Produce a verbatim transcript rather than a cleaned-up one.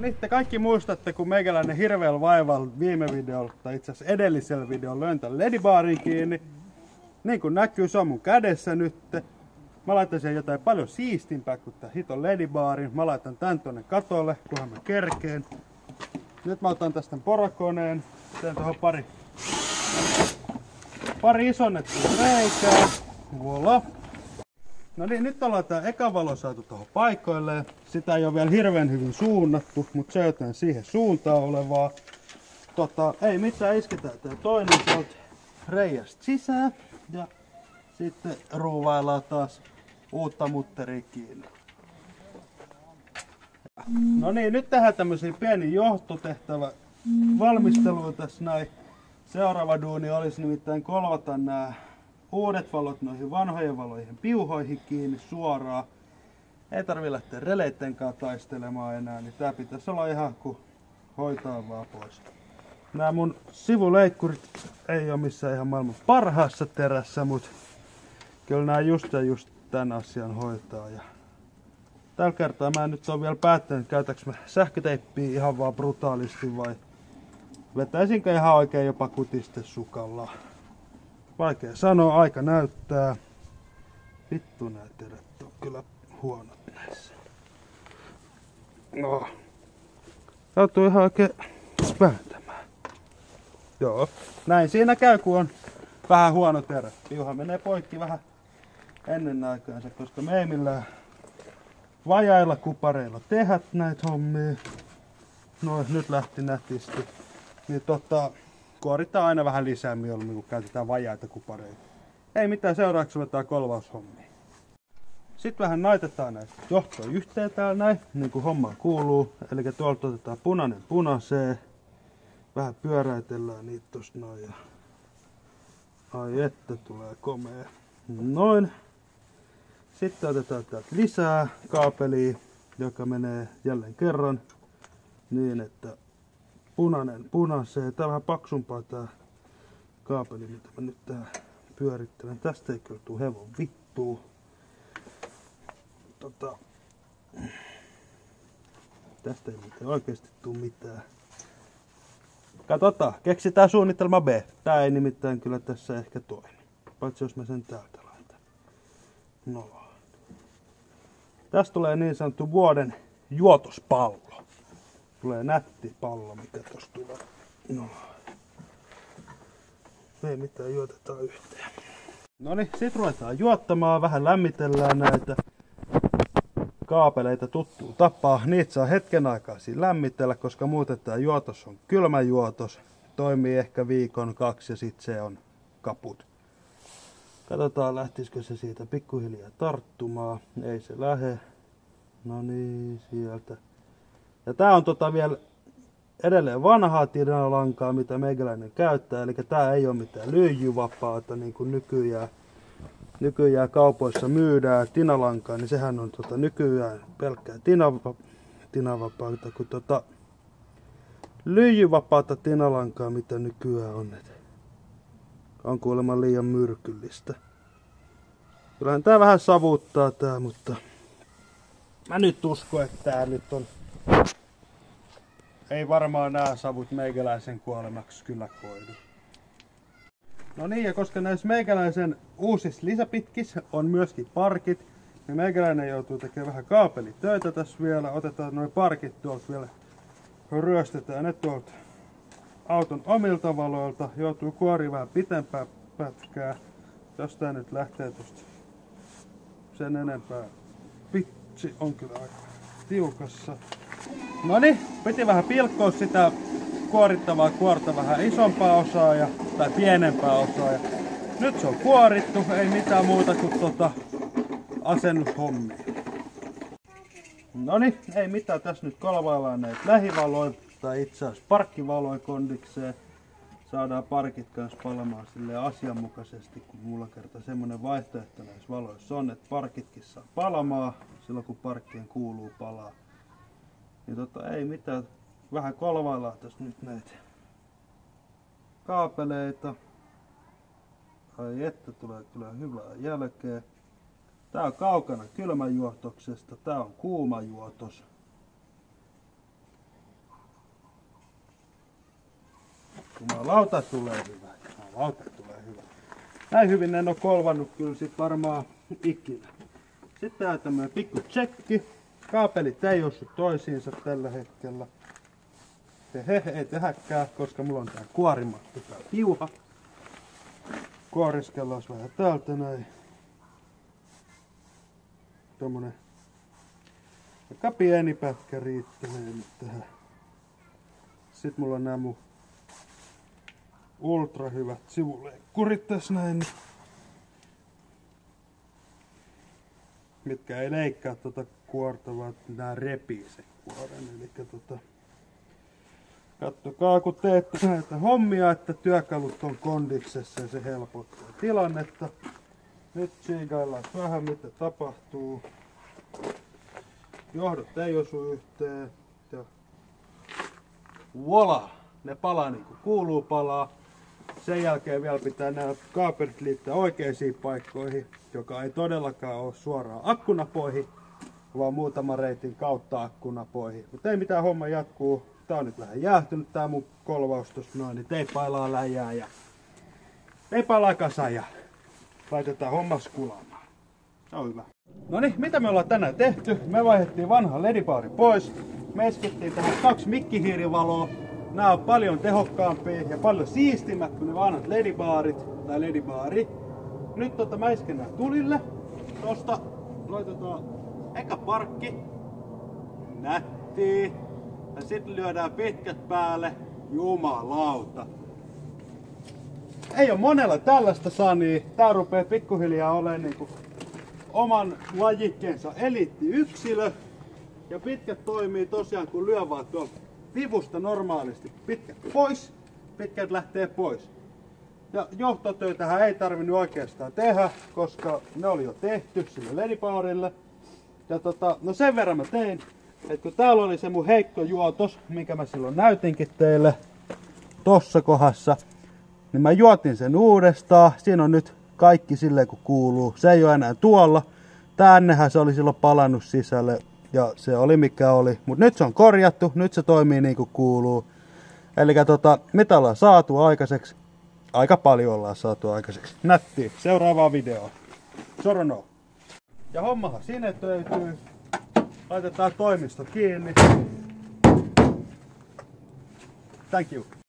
niin, te kaikki muistatte, kun meikäläinen hirveällä vaivalla viime videolla, tai itse asiassa edellisellä videolla löin tän ledibaarin kiinni. Niin kuin näkyy, se on mun kädessä nyt. Mä laitan siihen jotain paljon siistimpää kuin tää hiton ledibaarin. Mä laitan tän tonne katolle, kunhan mä kerkeen. Nyt mä otan tästä porokoneen. Teen tuohon pari, pari isonnettua reikää. Voila. No niin, nyt ollaan tää eka valo saatu tuohon paikoilleen. Sitä ei ole vielä hirveän hyvin suunnattu, mutta se jotain siihen suuntaan olevaa. Tota, ei mitään, isketään tää toinen sieltä reiästä sisään. Ja sitten ruuvaillaan taas uutta mutteria kiinni. No niin, nyt tehdään tämmösiä pieni johtotehtävä valmistelua tässä näin. Seuraava duuni olisi nimittäin kolvata nämä uudet valot noihin vanhojen valoihin piuhoihin kiinni suoraan. Ei tarvi lähteä releitten kanssa taistelemaan enää, niin tää pitäisi olla ihan kuin hoitaa vaan pois. Nämä mun sivuleikkurit ei ole missään ihan maailman parhaassa terässä, mutta kyllä nämä just ja just tän asian hoitaa. Ja tällä kertaa mä en nyt ole vielä päättänyt, käytäks mä sähköteippiä ihan vaan brutaalisti vai vetäisinkö ihan oikein jopa kutistesukalla. Vaikea sanoa, aika näyttää. Vittu nää terät on kyllä huonot näissä. No. Joutuu ihan oikein vääntämään. Joo, näin siinä käy, kun on vähän huono terä. Piuha menee poikki vähän ennen aikaansa, koska me ei millään vajailla kupareilla tehdä näitä hommia. No, nyt lähti nätisti. Niin tota, kuoritaan aina vähän lisää mieluummin, kun käytetään vajaita kupareita. Ei mitään, seuraavaksi ruvetaan kolvaushommia. Sitten vähän naitetaan näitä johtoja yhteen täällä näin, niin kuin hommaan kuuluu. Eli tuolta otetaan punainen punaiseen. Vähän pyöräytellään niitä tosta noin. Ja ai että tulee komea. Noin. Sitten otetaan täältä lisää kaapelia, joka menee jälleen kerran niin, että punainen punaiseen. Tää on vähän paksumpaa tää kaapeli, mitä mä nyt tää pyörittelen. Tästä ei kyllä tuu hevon vittuu. Tota, tästä ei mitään oikeesti tuu mitään. Katsotaan, keksitään suunnitelma B. Tää ei nimittäin kyllä tässä ehkä toimi. Paitsi jos mä sen täältä laitan. No. Tästä tulee niin sanottu vuoden juotospallo. Tulee nätti pallo, mikä tossa tulee. No. Ei mitään, juotetaan yhteen. Noniin, sit ruvetaan juottamaan. Vähän lämmitellään näitä kaapeleita tuttuun tapaan. Niitä saa hetken aikaa siinä lämmitellä, koska muuten tää juotos on kylmä juotos. Toimii ehkä viikon kaksi ja sit se on kaput. Katsotaan lähtisikö se siitä pikkuhiljaa tarttumaan. Ei se lähe. No niin, sieltä. Ja tää on tota vielä edelleen vanhaa tinalankaa, mitä meikäläinen käyttää. Eli tää ei ole mitään lyijyvapaata niin kuin nykyään. Nykyään kaupoissa myydään tinalankaa, niin sehän on tota nykyään pelkkää tinava, tinavapaata, kun tota lyijyvapaata tinalankaa, mitä nykyään on. Et on kuulemma liian myrkyllistä. Kyllähän tää vähän savuttaa tää, mutta mä nyt uskon, että tää nyt on. Ei varmaan nää savut meikäläisen kuolemaksi kyllä koidu. No niin, ja koska näissä meikäläisen uusissa lisäpitkissä on myöskin parkit, niin meikäläinen joutuu tekemään vähän kaapelitöitä tässä vielä. Otetaan noin parkit tuolta vielä, ryöstetään ne tuolta auton omilta valoilta. Joutuu kuoriin vähän pitempää pätkää. Jostain nyt lähtee tosta sen enempää. Pitsi on kyllä aika tiukassa. Noniin, piti vähän pilkkoa sitä kuorittavaa kuorta vähän isompaa osaa ja, tai pienempää osaa. Ja nyt se on kuorittu, ei mitään muuta kuin tota asennushommia. Noniin, ei mitään, tässä nyt kolvaillaan näitä lähivaloja tai itse asiassa parkkivaloja kondikseen. Saadaan parkit kanssa palamaan silleen asianmukaisesti, kun mulla kerta semmonen vaihtoehto näissä valoissa on, että parkitkin saa palamaan silloin kun parkkien kuuluu palaa. Niin tota ei mitään, vähän kolvaillaan tässä nyt näitä kaapeleita. Ai että tulee kyllä hyvää jälkeä. Tää on kaukana kylmäjuotoksesta, tää on kuumajuotos. Jumalauta tulee hyvä. Jumalauta tulee hyvä. Näin hyvin en oo kolvannut kyllä sit varmaan ikinä. Sitten tää tämmönen pikku tsekki. Kaapelit ei osu toisiinsa tällä hetkellä. He ei tehäkään, koska mulla on tää kuorimattu tää piuha. Kuoriskellaan vähän täältä näin. Tommonen aika pieni pätkä riittälee nyt tähän. Sitten mulla on nää mun ultra hyvät sivuleikkurit tässä näin. Mitkä ei leikkaa tota kuorta, vaan nää repii sen kuoren. Elikkä tota, kattokaa kun teette näitä hommia, että työkalut on kondiksessa ja se helpottaa tilannetta. Nyt tsiikaillaan vähän mitä tapahtuu. Johdot ei osu yhteen. Ja voila! Ne palaa niin kuin kuuluu palaa. Sen jälkeen vielä pitää nämä kaapelit liittää oikeisiin paikkoihin, joka ei todellakaan ole suoraan akkunapoihin, vaan muutaman reitin kautta akkunapoihin. Mutta ei mitään, homma jatkuu. Tää on nyt vähän jäähtynyt tää mun kolvaus tossa noin, niin teipailaa läjää ja teipailaa kasaan ja laitetaan hommas kulaamaan. Se on hyvä. Noniin, mitä me ollaan tänään tehty? Me vaihdettiin vanha ledibaari pois. Me iskettiin tähän kaksi mikkihiirivaloa. Nämä on paljon tehokkaampia ja paljon siistimmät kuin ne vanhat ledibaarit tai ledibaari. Nyt tota mä isken nää tulille. Tosta laitetaan eka parkki. Nättii. Ja sitten lyödään pitkät päälle. Jumalauta. Ei oo monella tällaista sanii. Tää rupee pikkuhiljaa olemaan niinku oman lajikkeensa eliittiyksilö. Ja pitkät toimii tosiaan kun lyö vaan tuolta vivusta normaalisti pitkät pois. Pitkät lähtee pois. Ja johtotöitähän ei tarvinnut oikeastaan tehdä, koska ne oli jo tehty sille ledibaarille. Ja tota, no sen verran mä tein, että kun täällä oli se mun heikko juotos, minkä mä silloin näytinkin teille tossa kohdassa, niin mä juotin sen uudestaan. Siinä on nyt kaikki silleen kun kuuluu. Se ei ole enää tuolla. Tännehän se oli silloin palannut sisälle ja se oli mikä oli. Mut nyt se on korjattu, nyt se toimii niin kuin kuuluu. Eli tota, mitä ollaan saatu aikaiseksi? Aika paljon ollaan saatu aikaiseksi. Nättiä. Seuraavaa videoa. Sorono. Ja hommahan sinetöityy. Laitetaan toimisto kiinni. Thank you.